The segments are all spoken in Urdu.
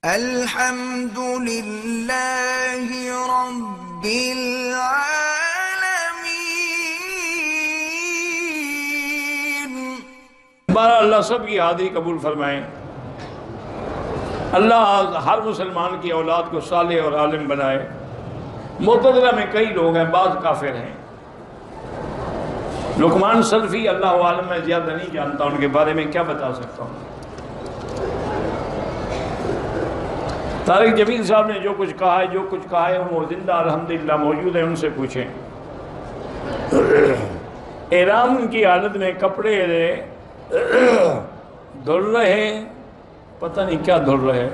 الحمد للہ رب العالمین۔ بہرحال اللہ سب کی حاضری قبول فرمائیں۔ اللہ ہر مسلمان کی اولاد کو صالح اور عالم بنائے۔ معتزلہ میں کئی لوگ ہیں، بعض کافر ہیں۔ لقمان سلفی اللہ عالم میں زیادہ نہیں جانتا، ان کے بارے میں کیا بتا سکتا ہوں۔ طارق جمیل صاحب نے جو کچھ کہا ہے وہ زندہ الحمدللہ موجود ہے، ان سے پوچھیں۔ احرام کی حالت میں کپڑے دھل رہے، پتہ نہیں کیا دھل رہے۔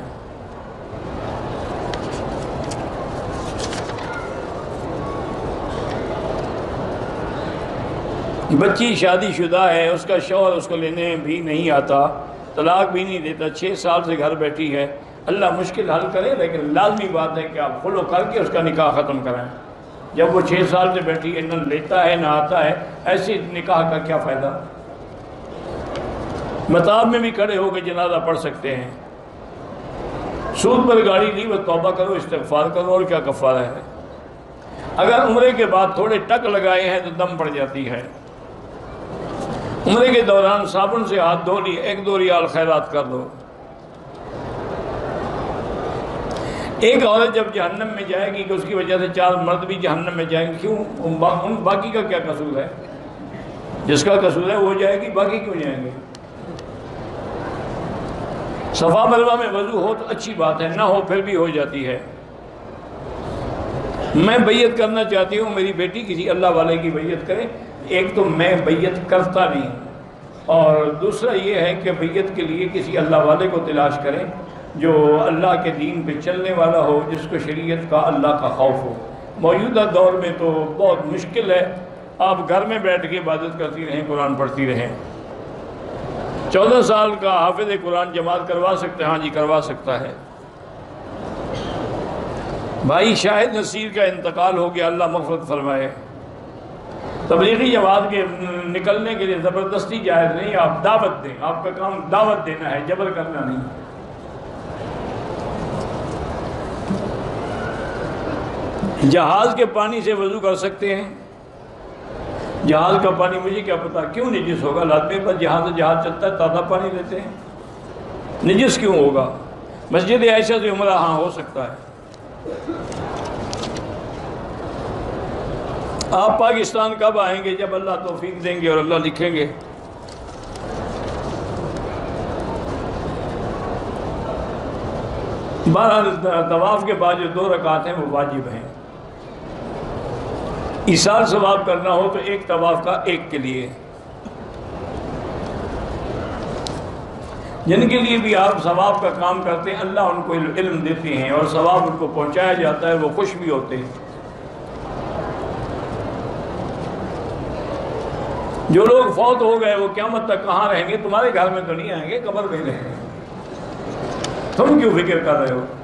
بچی شادی شدہ ہے، اس کا شوہر اس کو لینے بھی نہیں آتا، طلاق بھی نہیں دیتا، 6 سال سے گھر بیٹھی ہے۔ اللہ مشکل حل کرے، لیکن لازمی بات ہے کہ آپ خلع کر کے اس کا نکاح ختم کرائیں۔ جب وہ 6 سال سے بیٹھی ہے، نہ لیتا ہے نہ آتا ہے، ایسے نکاح کا کیا فائدہ؟ مطاب میں بھی کھڑے ہو کے جنازہ پڑھ سکتے ہیں۔ سود پر گاڑی لی، وہ توبہ کرو، استغفار کرو، اور کیا کفارہ ہے۔ اگر عمرے کے بعد تھوڑے ٹک لگائے ہیں تو دم پڑ جاتی ہے۔ عمرے کے دوران صابن سے ہاتھ دھو لیے، 1-2 ریال خیرات کر دو۔ ایک عورت جب جہنم میں جائے گی کہ اس کی وجہ سے 4 مرد بھی جہنم میں جائیں گے، کیوں؟ ان باقی کا کیا قصور ہے؟ جس کا قصور ہے وہ جائے گی، باقی کیوں جائیں گے؟ صفا مروہ میں وضو ہو تو اچھی بات ہے، نہ ہو پھر بھی ہو جاتی ہے۔ میں بیعت کرنا چاہتی ہوں، میری بیٹی کسی اللہ والے کی بیعت کرے۔ ایک تو میں بیعت کرتا نہیں، اور دوسرا یہ ہے کہ بیعت کے لیے کسی اللہ والے کو تلاش کریں جو اللہ کے دین پہ چلنے والا ہو، جس کو شریعت کا اللہ کا خوف ہو۔ موجودہ دور میں تو بہت مشکل ہے، آپ گھر میں بیٹھ کے عبادت کرتی رہیں، قرآن پڑھتی رہیں۔ 14 سال کا حافظ قرآن جماعت کروا سکتے ہیں؟ ہاں جی کروا سکتا ہے۔ بھائی شاہد نصیر کا انتقال ہو گیا، اللہ مغفرت فرمائے۔ تبلیغی جماعت کے نکلنے کے لیے زبردستی جائز نہیں، آپ دعوت دیں، آپ کا کام دعوت دینا ہے، جبر کرنا نہیں۔ جہاز کے پانی سے وضو کر سکتے ہیں؟ جہاز کا پانی مجھے کیا پتا کیوں نجس ہوگا؟ لازمی پر جہاز چلتا ہے، تازہ پانی لیتے ہیں، نجس کیوں ہوگا؟ مسجد عائشہ سے عمرہ ہاں ہو سکتا ہے۔ آپ پاکستان کب آئیں گے؟ جب اللہ توفیق دیں گے اور اللہ لکھیں گے۔ بہرحال طواف کے بعد جو 2 رکعت ہیں وہ واجب ہیں۔ ایصال ثواب کرنا ہو تو ایک طواف کا ایک کے لیے۔ جن کے لیے بھی آپ ثواب کا کام کرتے ہیں، اللہ ان کو علم دیتے ہیں اور ثواب ان کو پہنچایا جاتا ہے، وہ خوش بھی ہوتے ہیں۔ جو لوگ فوت ہو گئے وہ قیامت تک کہاں رہیں گے؟ تمہارے گھر میں تو نہیں آئیں گے، قبر میں رہیں گے۔ تم کیوں فکر کر رہے ہو؟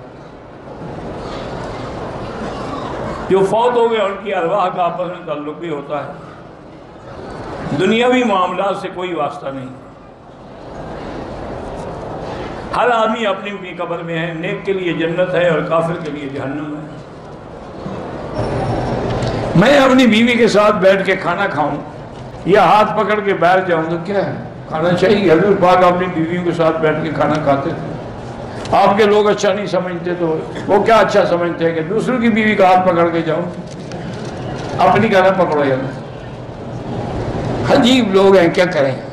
جو فوت ہو گئے ان کی ارواح کا آپس میں تعلق بھی ہوتا ہے، دنیاوی معاملات سے کوئی واسطہ نہیں۔ ہر آدمی اپنی اپنی قبر میں ہے، نیک کے لیے جنت ہے اور کافر کے لیے جہنم ہے۔ میں اپنی بیوی کے ساتھ بیٹھ کے کھانا کھاؤں یا ہاتھ پکڑ کے بیٹھ جاؤں تو کیا ہے؟ کھانا چاہیے۔ حضور پاک اپنی بیویوں کے ساتھ بیٹھ کے کھانا کھاتے تھے۔ آپ کے لوگ اچھا نہیں سمجھتے تو وہ کیا اچھا سمجھتے ہیں کہ دوسروں کی بیوی کا ہاتھ پکڑ کے جاؤ؟ اپنی کا نہ پکڑو یار، عجیب لوگ ہیں، کیا کریں۔